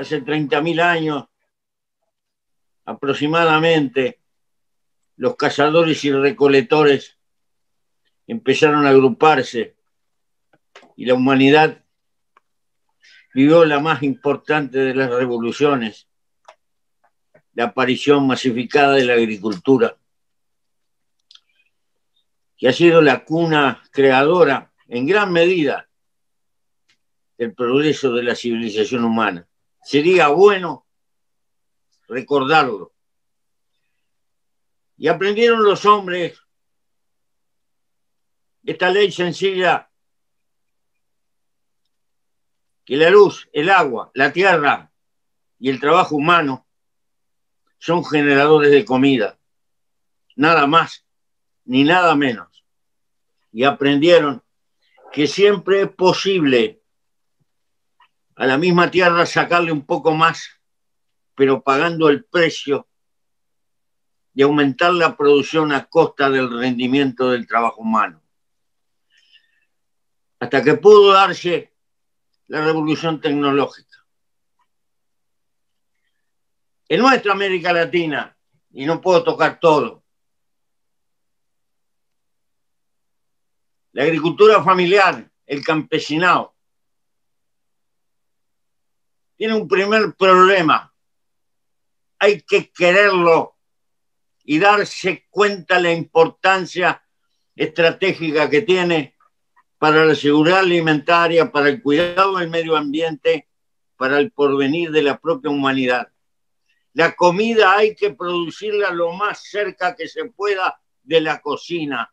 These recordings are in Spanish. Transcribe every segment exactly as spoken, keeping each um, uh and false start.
hace treinta mil años aproximadamente, los cazadores y recolectores empezaron a agruparse y la humanidad vivió la más importante de las revoluciones, la aparición masificada de la agricultura, que ha sido la cuna creadora en gran medida del progreso de la civilización humana. Sería bueno recordarlo. Y aprendieron los hombres esta ley sencilla, que la luz, el agua, la tierra y el trabajo humano son generadores de comida, nada más ni nada menos. Y aprendieron que siempre es posible a la misma tierra sacarle un poco más, pero pagando el precio de aumentar la producción a costa del rendimiento del trabajo humano. Hasta que pudo darse la revolución tecnológica. En nuestra América Latina, y no puedo tocar todo, la agricultura familiar, el campesinado, tiene un primer problema. Hay que quererlo y darse cuenta de la importancia estratégica que tiene para la seguridad alimentaria, para el cuidado del medio ambiente, para el porvenir de la propia humanidad. La comida hay que producirla lo más cerca que se pueda de la cocina.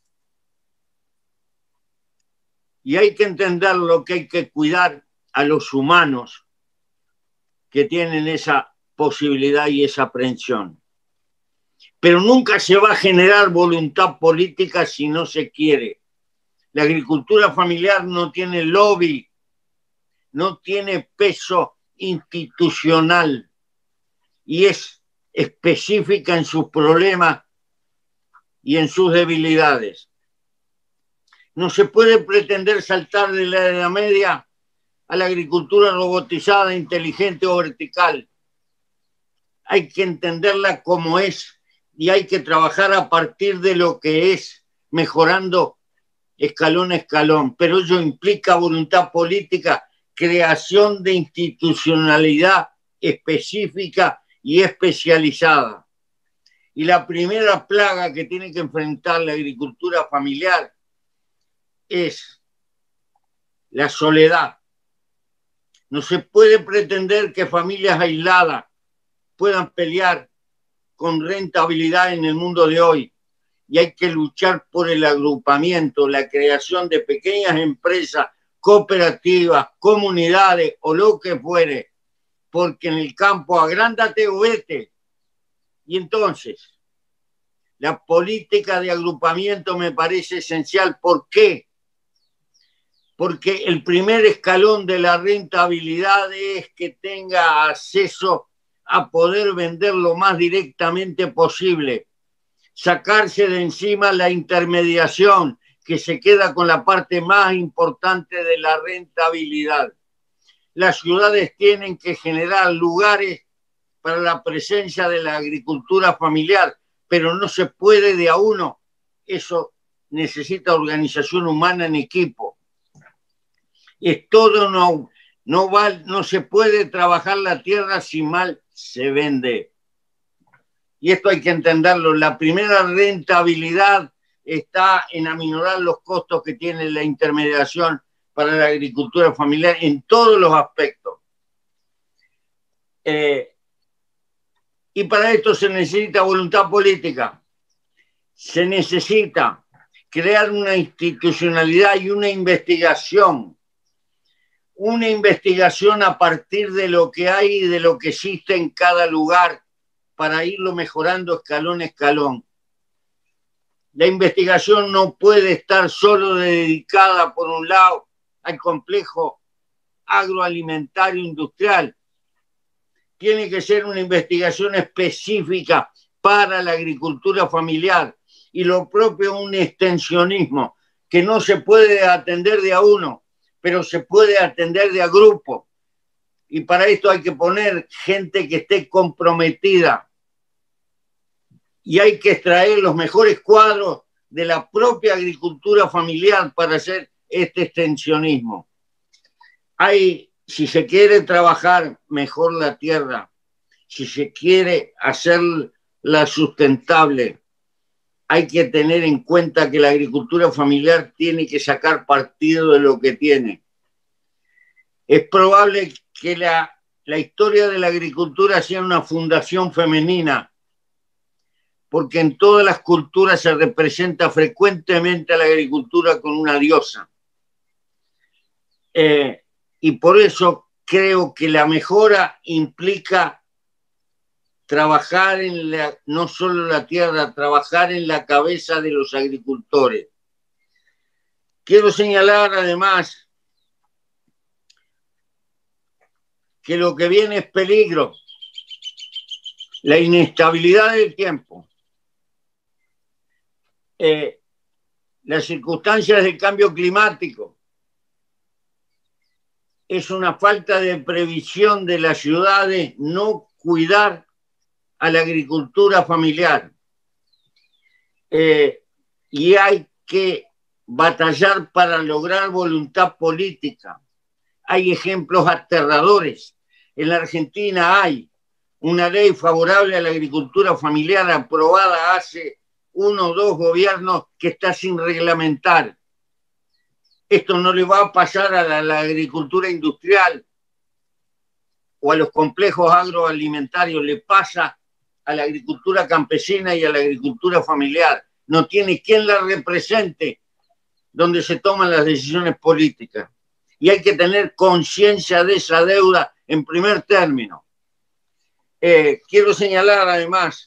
Y hay que entender lo que hay que cuidar a los humanos que tienen esa posibilidad y esa aprehensión. Pero nunca se va a generar voluntad política si no se quiere. La agricultura familiar no tiene lobby, no tiene peso institucional y es específica en sus problemas y en sus debilidades. No se puede pretender saltar de la Edad Media a la agricultura robotizada, inteligente o vertical. Hay que entenderla como es y hay que trabajar a partir de lo que es, mejorando escalón a escalón. Pero ello implica voluntad política, creación de institucionalidad específica y especializada. Y la primera plaga que tiene que enfrentar la agricultura familiar es la soledad. No se puede pretender que familias aisladas puedan pelear con rentabilidad en el mundo de hoy. Y hay que luchar por el agrupamiento, la creación de pequeñas empresas, cooperativas, comunidades o lo que fuere, porque en el campo agrándate o vete. Y entonces, la política de agrupamiento me parece esencial. ¿Por qué? Porque el primer escalón de la rentabilidad es que tenga acceso a poder vender lo más directamente posible. Sacarse de encima la intermediación, que se queda con la parte más importante de la rentabilidad. Las ciudades tienen que generar lugares para la presencia de la agricultura familiar, pero no se puede de a uno. Eso necesita organización humana en equipo. Es todo, no, no, va, no se puede trabajar la tierra si mal se vende. Y esto hay que entenderlo. La primera rentabilidad está en aminorar los costos que tiene la intermediación para la agricultura familiar en todos los aspectos. Eh, y para esto se necesita voluntad política. Se necesita crear una institucionalidad y una investigación. Una investigación a partir de lo que hay y de lo que existe en cada lugar, para irlo mejorando escalón a escalón. La investigación no puede estar solo dedicada, por un lado, al complejo agroalimentario industrial. Tiene que ser una investigación específica para la agricultura familiar y lo propio un extensionismo que no se puede atender de a uno, pero se puede atender de a grupo. Y para esto hay que poner gente que esté comprometida. Y hay que extraer los mejores cuadros de la propia agricultura familiar para hacer este extensionismo. Hay, si se quiere trabajar mejor la tierra, si se quiere hacerla sustentable, hay que tener en cuenta que la agricultura familiar tiene que sacar partido de lo que tiene. Es probable que la, la historia de la agricultura sea una fundación femenina, porque en todas las culturas se representa frecuentemente a la agricultura con una diosa. Eh, y por eso creo que la mejora implica trabajar en la, no solo la tierra, trabajar en la cabeza de los agricultores. Quiero señalar además que lo que viene es peligro, la inestabilidad del tiempo, eh, las circunstancias del cambio climático, es una falta de previsión de las ciudades no cuidar a la agricultura familiar. Eh, y hay que batallar para lograr voluntad política. Hay ejemplos aterradores. En la Argentina hay una ley favorable a la agricultura familiar aprobada hace uno o dos gobiernos que está sin reglamentar. Esto no le va a pasar a la, la agricultura industrial o a los complejos agroalimentarios, le pasa a la agricultura campesina y a la agricultura familiar. No tiene quien la represente donde se toman las decisiones políticas. Y hay que tener conciencia de esa deuda en primer término. Eh, quiero señalar además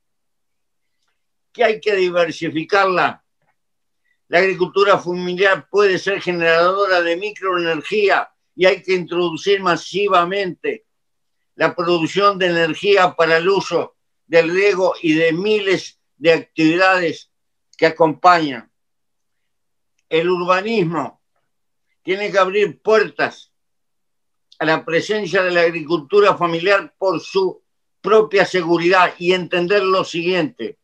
que hay que diversificarla. La agricultura familiar puede ser generadora de microenergía y hay que introducir masivamente la producción de energía para el uso del riego y de miles de actividades que acompañan. El urbanismo tiene que abrir puertas a la presencia de la agricultura familiar por su propia seguridad y entender lo siguiente: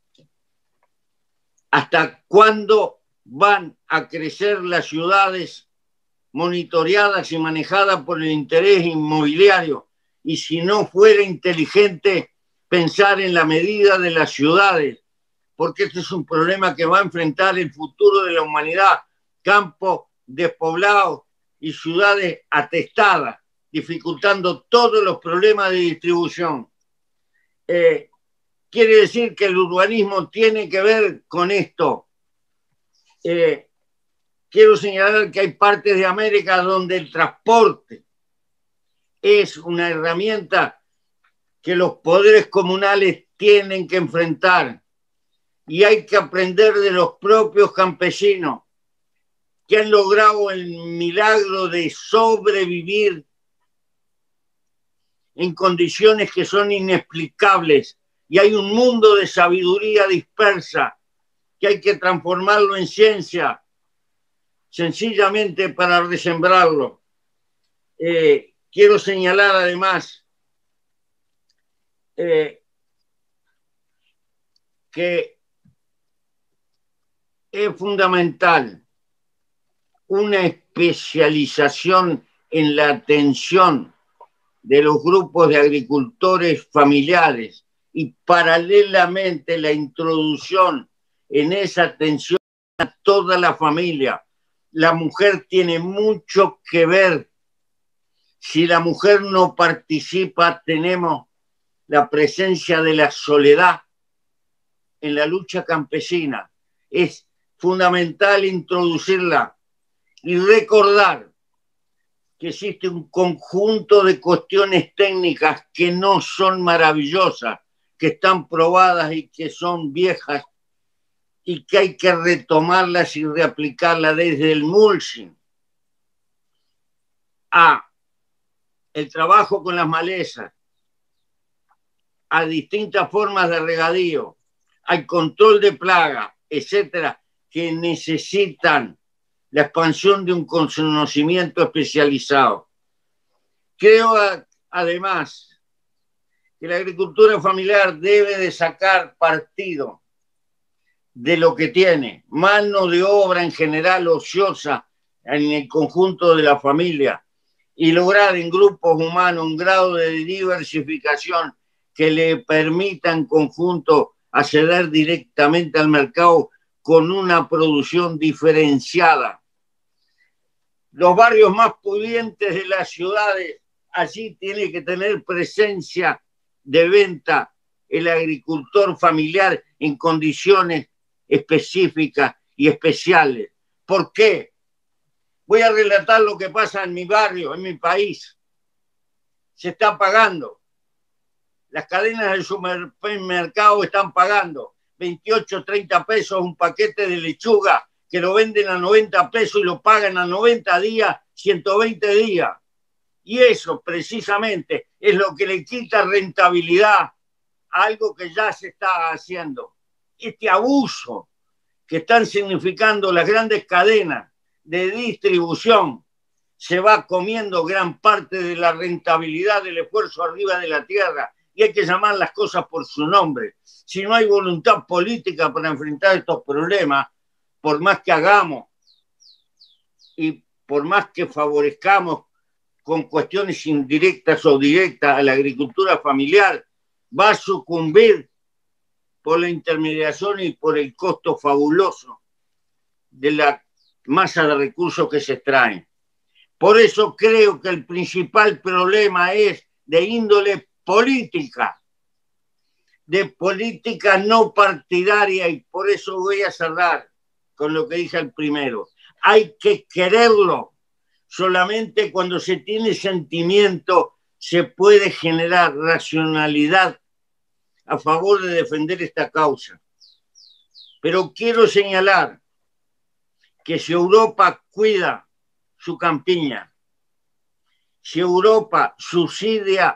¿hasta cuándo van a crecer las ciudades monitoreadas y manejadas por el interés inmobiliario? Y si no fuera inteligente pensar en la medida de las ciudades, porque este es un problema que va a enfrentar el futuro de la humanidad: campos despoblados y ciudades atestadas, dificultando todos los problemas de distribución. Eh, quiere decir que el urbanismo tiene que ver con esto. Eh, quiero señalar que hay partes de América donde el transporte es una herramienta que los poderes comunales tienen que enfrentar, y hay que aprender de los propios campesinos que han logrado el milagro de sobrevivir en condiciones que son inexplicables, y hay un mundo de sabiduría dispersa que hay que transformarlo en ciencia, sencillamente para resembrarlo. Eh, quiero señalar además eh, que es fundamental una especialización en la atención de los grupos de agricultores familiares y paralelamente la introducción en esa atención a toda la familia. La mujer tiene mucho que ver. Si la mujer no participa, tenemos la presencia de la soledad en la lucha campesina. Es fundamental introducirla y recordar que existe un conjunto de cuestiones técnicas que no son maravillosas, que están probadas y que son viejas, y que hay que retomarlas y reaplicarlas, desde el mulching a el trabajo con las malezas, a distintas formas de regadío, al control de plaga, etcétera, que necesitan la expansión de un conocimiento especializado. Creo además que la agricultura familiar debe de sacar partido de lo que tiene, mano de obra en general ociosa en el conjunto de la familia, y lograr en grupos humanos un grado de diversificación que le permita en conjunto acceder directamente al mercado con una producción diferenciada. Los barrios más pudientes de las ciudades, allí tiene que tener presencia de venta el agricultor familiar en condiciones específicas y especiales. ¿Por qué? Voy a relatar lo que pasa en mi barrio, en mi país. Se está pagando. Las cadenas del supermercado están pagando veintiocho, treinta pesos un paquete de lechuga, que lo venden a noventa pesos y lo pagan a noventa días, ciento veinte días. Y eso precisamente es lo que le quita rentabilidad a algo que ya se está haciendo. Este abuso que están significando las grandes cadenas de distribución se va comiendo gran parte de la rentabilidad del esfuerzo arriba de la tierra, y hay que llamar las cosas por su nombre. Si no hay voluntad política para enfrentar estos problemas, por más que hagamos y por más que favorezcamos con cuestiones indirectas o directas a la agricultura familiar, va a sucumbir por la intermediación y por el costo fabuloso de la masa de recursos que se extraen. Por eso creo que el principal problema es de índole política, de política no partidaria, y por eso voy a cerrar con lo que dije al primero. Hay que quererlo. Solamente cuando se tiene sentimiento se puede generar racionalidad a favor de defender esta causa. Pero quiero señalar que si Europa cuida su campiña, si Europa subsidia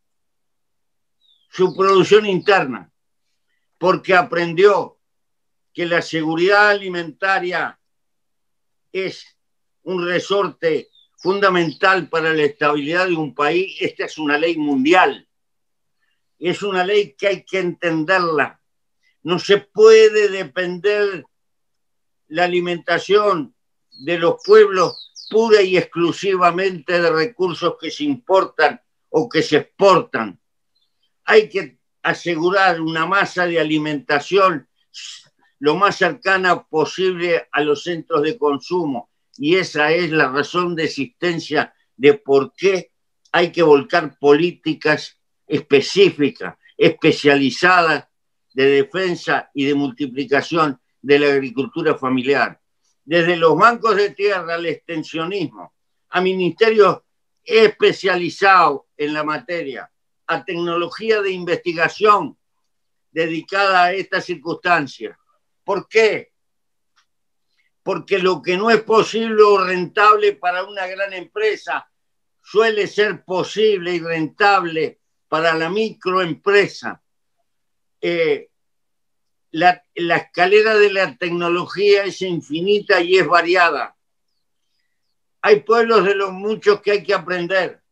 su producción interna, porque aprendió que la seguridad alimentaria es un resorte fundamental para la estabilidad de un país, esta es una ley mundial. Es una ley que hay que entenderla. No se puede depender la alimentación de los pueblos pura y exclusivamente de recursos que se importan o que se exportan. Hay que asegurar una masa de alimentación lo más cercana posible a los centros de consumo, y esa es la razón de existencia de por qué hay que volcar políticas específicas, especializadas de defensa y de multiplicación de la agricultura familiar. Desde los bancos de tierra al extensionismo, a ministerios especializados en la materia, a tecnología de investigación dedicada a estas circunstancias. ¿Por qué? Porque lo que no es posible o rentable para una gran empresa suele ser posible y rentable para la microempresa. Eh, la, la escalera de la tecnología es infinita y es variada. Hay pueblos de los muchos que hay que aprender.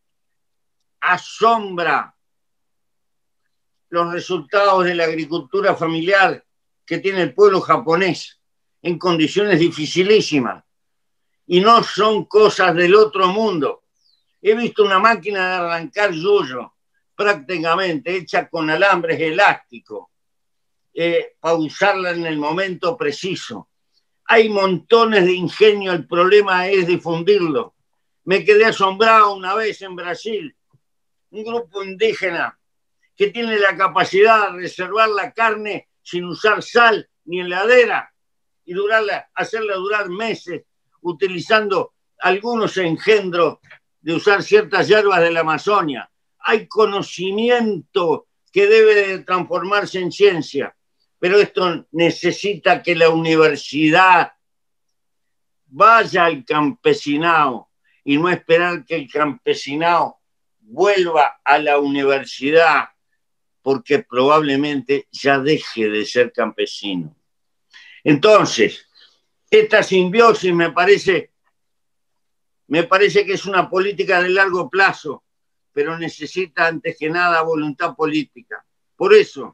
Asombra los resultados de la agricultura familiar que tiene el pueblo japonés en condiciones dificilísimas. Y no son cosas del otro mundo. He visto una máquina de arrancar yuyo, prácticamente hecha con alambres elásticos, eh, para usarla en el momento preciso. Hay montones de ingenio, el problema es difundirlo. Me quedé asombrado una vez en Brasil, un grupo indígena que tiene la capacidad de reservar la carne sin usar sal ni heladera y durarla, hacerla durar meses, utilizando algunos engendros de usar ciertas hierbas de la Amazonia. Hay conocimiento que debe de transformarse en ciencia, pero esto necesita que la universidad vaya al campesinado y no esperar que el campesinado vuelva a la universidad, porque probablemente ya deje de ser campesino. Entonces, esta simbiosis me parece Me parece que es una política de largo plazo, pero necesita antes que nada voluntad política. Por eso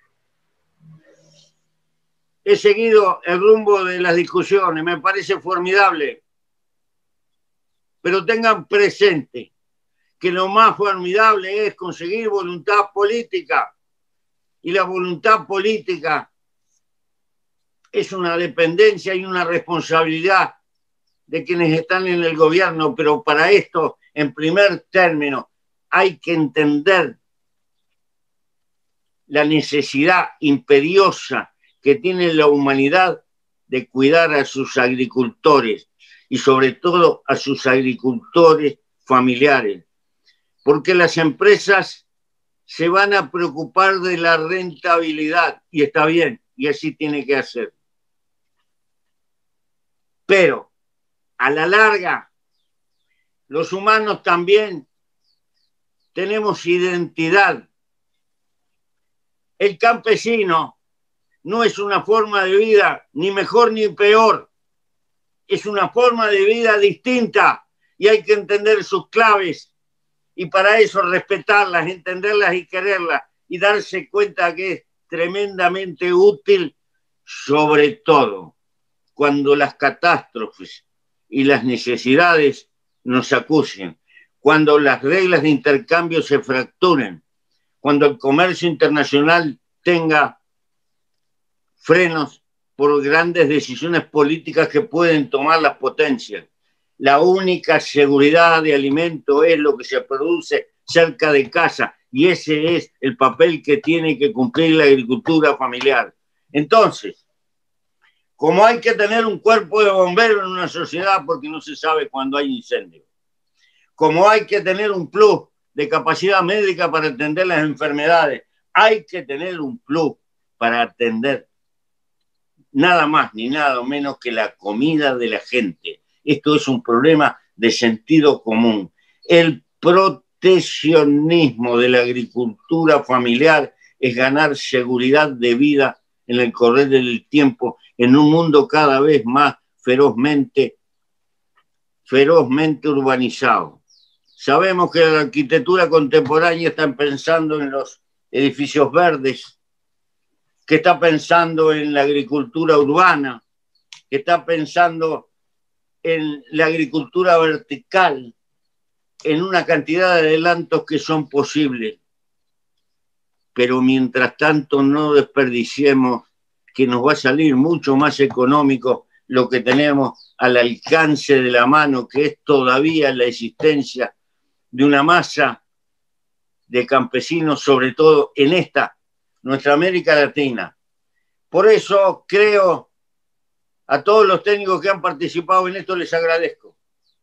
he seguido el rumbo de las discusiones, me parece formidable, pero tengan presente que lo más formidable es conseguir voluntad política, y la voluntad política es una dependencia y una responsabilidad de quienes están en el gobierno, pero para esto, en primer término, hay que entender la necesidad imperiosa que tiene la humanidad de cuidar a sus agricultores y sobre todo a sus agricultores familiares, porque las empresas se van a preocupar de la rentabilidad y está bien, y así tiene que hacer. Pero a la larga, los humanos también tenemos identidad. El campesino no es una forma de vida ni mejor ni peor, es una forma de vida distinta y hay que entender sus claves y para eso respetarlas, entenderlas y quererlas y darse cuenta que es tremendamente útil, sobre todo cuando las catástrofes y las necesidades nos acusen, cuando las reglas de intercambio se fracturen, cuando el comercio internacional tenga frenos por grandes decisiones políticas que pueden tomar las potencias. La única seguridad de alimento es lo que se produce cerca de casa y ese es el papel que tiene que cumplir la agricultura familiar. Entonces, como hay que tener un cuerpo de bomberos en una sociedad porque no se sabe cuándo hay incendio, como hay que tener un plus de capacidad médica para atender las enfermedades, hay que tener un plus para atender nada más ni nada menos que la comida de la gente. Esto es un problema de sentido común. El proteccionismo de la agricultura familiar es ganar seguridad de vida en el correr del tiempo en un mundo cada vez más ferozmente, ferozmente urbanizado. Sabemos que la arquitectura contemporánea está pensando en los edificios verdes, que está pensando en la agricultura urbana, que está pensando en la agricultura vertical, en una cantidad de adelantos que son posibles. Pero mientras tanto no desperdiciemos que nos va a salir mucho más económico lo que tenemos al alcance de la mano, que es todavía la existencia de una masa de campesinos, sobre todo en esta, nuestra América Latina. Por eso creo, a todos los técnicos que han participado en esto les agradezco.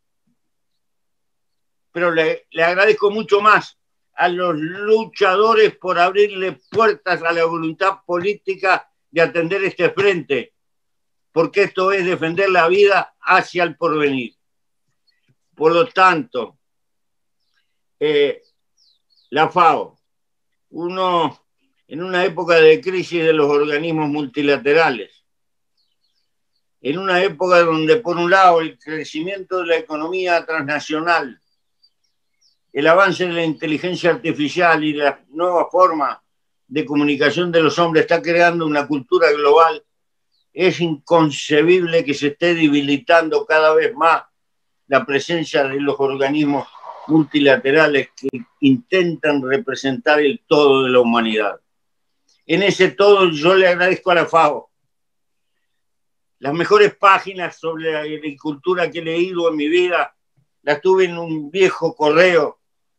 Pero le, le agradezco mucho más a los luchadores por abrirle puertas a la voluntad política de atender este frente, porque esto es defender la vida hacia el porvenir. Por lo tanto, eh, la FAO, uno en una época de crisis de los organismos multilaterales, en una época donde por un lado el crecimiento de la economía transnacional, el avance de la inteligencia artificial y la nueva forma de comunicación de los hombres está creando una cultura global, es inconcebible que se esté debilitando cada vez más la presencia de los organismos multilaterales que intentan representar el todo de la humanidad. En ese todo yo le agradezco a la FAO. Las mejores páginas sobre la agricultura que he leído en mi vida las tuve en un viejo correo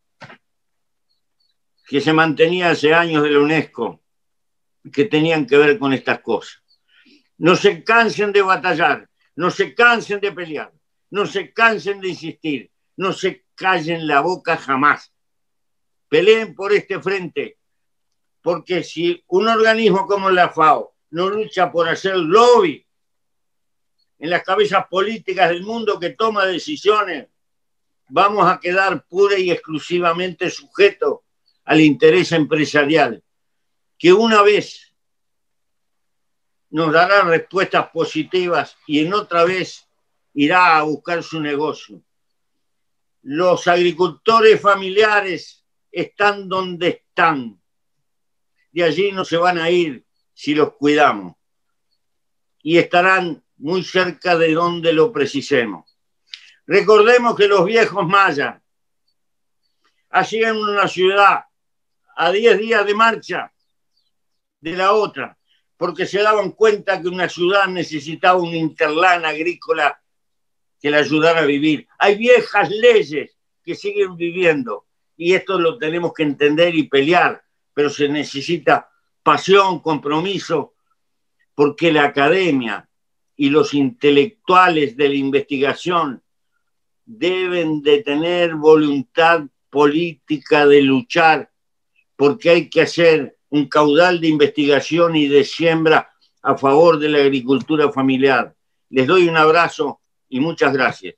que se mantenía hace años de la UNESCO, que tenían que ver con estas cosas. No se cansen de batallar, no se cansen de pelear, no se cansen de insistir, no se callen la boca jamás. Peleen por este frente, porque si un organismo como la FAO no lucha por hacer lobby en las cabezas políticas del mundo que toma decisiones, vamos a quedar pura y exclusivamente sujetos al interés empresarial, que una vez nos dará respuestas positivas y en otra vez irá a buscar su negocio. los agricultores familiares están donde están. De allí no se van a ir si los cuidamos. Y estarán muy cerca de donde lo precisemos. Recordemos que los viejos mayas hacían una ciudad a diez días de marcha de la otra, porque se daban cuenta que una ciudad necesitaba un interlán agrícola que la ayudara a vivir. Hay viejas leyes que siguen viviendo y esto lo tenemos que entender y pelear, pero se necesita pasión, compromiso, porque la academia y los intelectuales de la investigación deben de tener voluntad política de luchar, porque hay que hacer un caudal de investigación y de siembra a favor de la agricultura familiar. Les doy un abrazo y muchas gracias.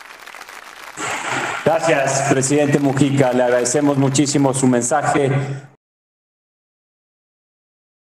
Gracias, presidente Mujica. Le agradecemos muchísimo su mensaje.